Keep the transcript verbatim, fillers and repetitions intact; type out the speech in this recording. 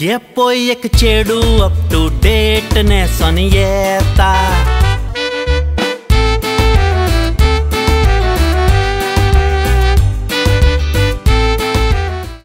ये पोई एक चेडू अप टू डेट ने सोनियेता